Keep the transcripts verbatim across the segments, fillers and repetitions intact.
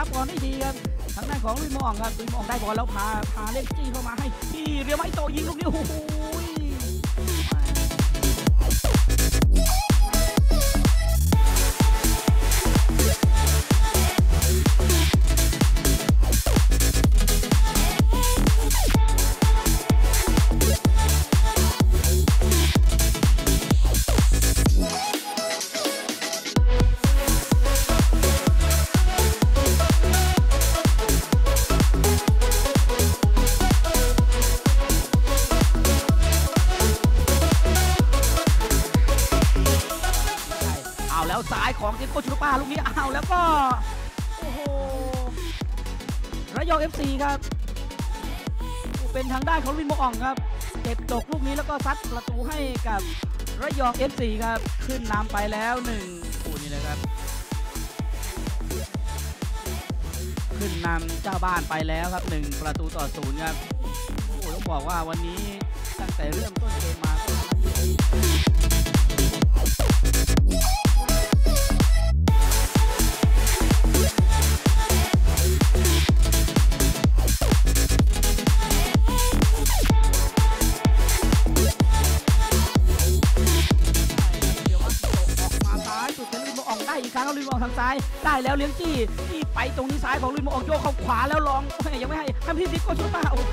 บอลได้ดีครับทางด้านของลุยมองครับลุยมองได้บอลแล้วพาพาเล่นจี้เข้ามาให้ที่เรียวไม้โตยิงลูกนี้โอ้โหซ้ายของเจโกชูป้าลูกนี้เอาแล้วก็โอ้โหระยอง เอฟ ซี ครับเป็นทางด้านของวินโมอ่องครับเก็บตกลูกนี้แล้วก็ซัดประตูให้กับระยอง เอฟ ซี ครับขึ้นนำไปแล้วหนึ่งคู่นี้เลยครับขึ้นนำเจ้าบ้านไปแล้วครับหนึ่งประตูต่อศูนย์ครับโอ้ต้องบอกว่าวันนี้ตั้งแต่เริ่มต้นเกมมาก็อีกครั้งลุยมองทางซ้ายได้แล้วเลี้ยงจี้ที่ไปตรงนี้ซ้ายของลุยมองโยกเข้าขวาแล้วลองยังไม่ให้ทำที่ดิโก้ชุดมาโอ้โห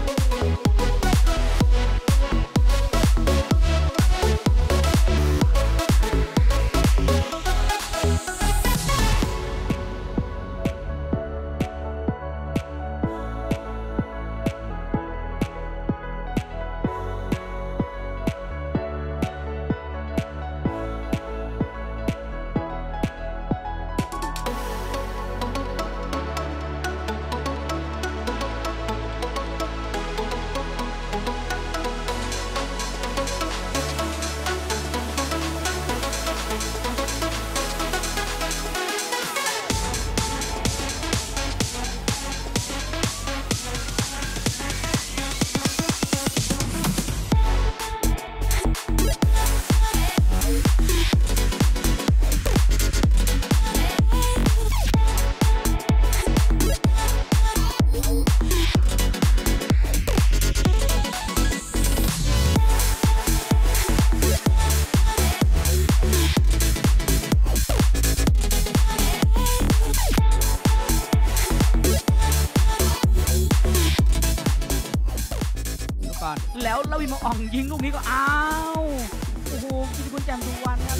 แล้วเราวิมอ่องยิงลูกนี้ก็อ้าวโอ้โหกิติคุณแจ่มสุวรรณครับ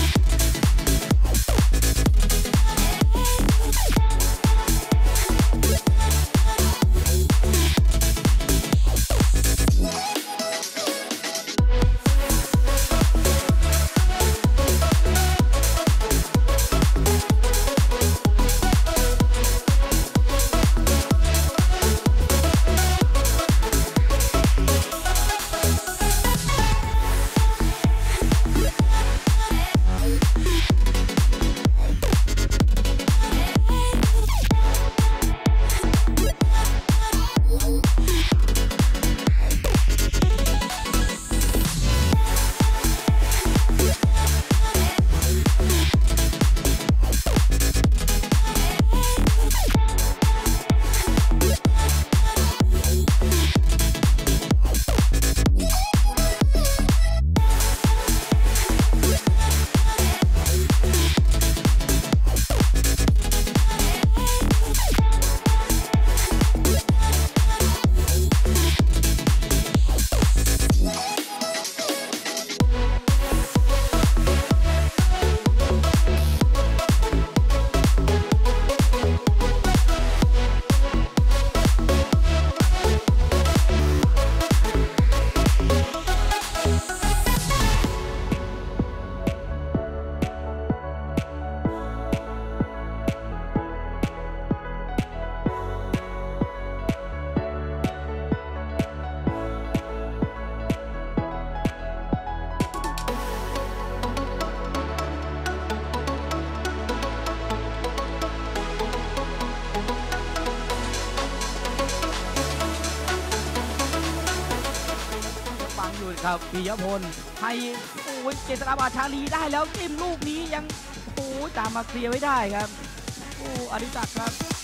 ครับปิยพลให้โอ้ยเจษฎาบาชาลีได้แล้วจิ้มลูกนี้ยังโอ้ยตามมาเคลียร์ไว้ได้ครับโอ้อดิศักดิ์ครับ